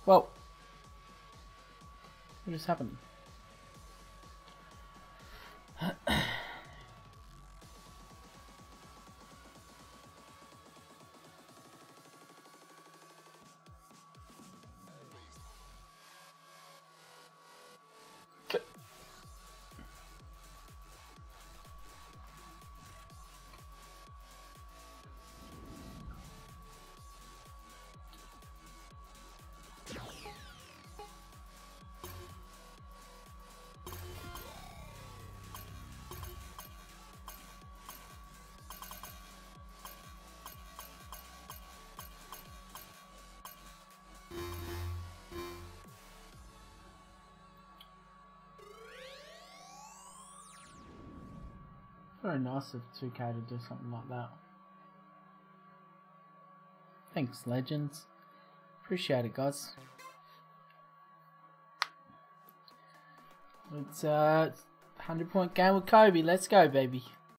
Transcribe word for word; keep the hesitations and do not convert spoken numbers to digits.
Whoa. What just happened? Very nice of two K to do something like that. Thanks, Legends. Appreciate it, guys. It's uh, one hundred point game with Kobe. Let's go, baby.